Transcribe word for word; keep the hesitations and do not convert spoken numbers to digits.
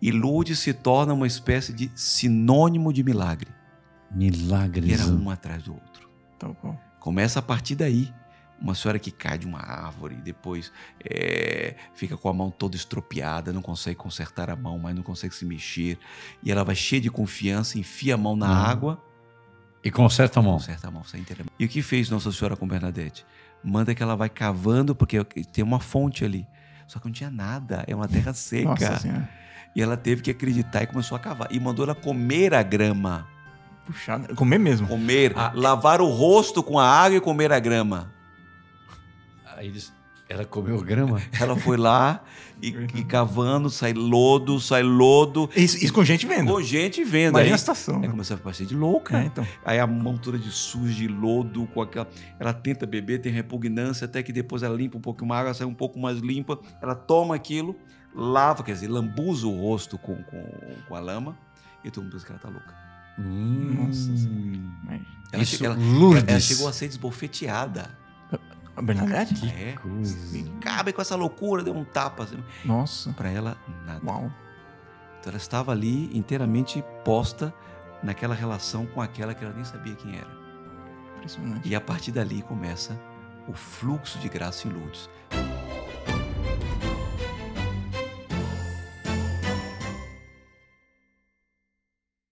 E Lourdes se torna uma espécie de sinônimo de milagre. Milagres. E era um atrás do outro. Tá bom. Começa a partir daí. Uma senhora que cai de uma árvore, depois é, fica com a mão toda estropiada, não consegue consertar a mão, mas não consegue se mexer. E ela vai cheia de confiança, enfia a mão na Hum. água. E conserta a mão. Conserta a mão, sai inteira. E o que fez Nossa Senhora com Bernadette? Manda que ela vai cavando, porque tem uma fonte ali. Só que não tinha nada, é uma terra seca. Nossa Senhora. E ela teve que acreditar e começou a cavar. E mandou ela comer a grama. Puxado. Comer mesmo. Comer, Ah. lavar o rosto com a água e comer a grama. Aí eles, ela comeu grama. Ela foi lá e, e cavando, sai lodo, sai lodo. Isso, isso com gente vendo. Com gente vendo. Imagina Aí, a situação. aí né? começou a parecer de louca. É, então. Aí a mão toda de sujo, de lodo, com aquela. Ela tenta beber, tem repugnância, até que depois ela limpa um pouquinho mais, ela sai um pouco mais limpa. Ela toma aquilo, lava, quer dizer, lambuza o rosto com, com, com a lama, e todo mundo pensa que ela tá louca. Hum. Nossa Senhora. Ela, Isso, che- ela, Lourdes. ela chegou a ser desbofeteada. A Bernadette? Que É. coisa. Cabe com essa loucura, deu um tapa. Assim. Nossa. Pra ela, nada. Uau. Então ela estava ali inteiramente posta naquela relação com aquela que ela nem sabia quem era. Impressionante. E a partir dali começa o fluxo de graça em Lourdes.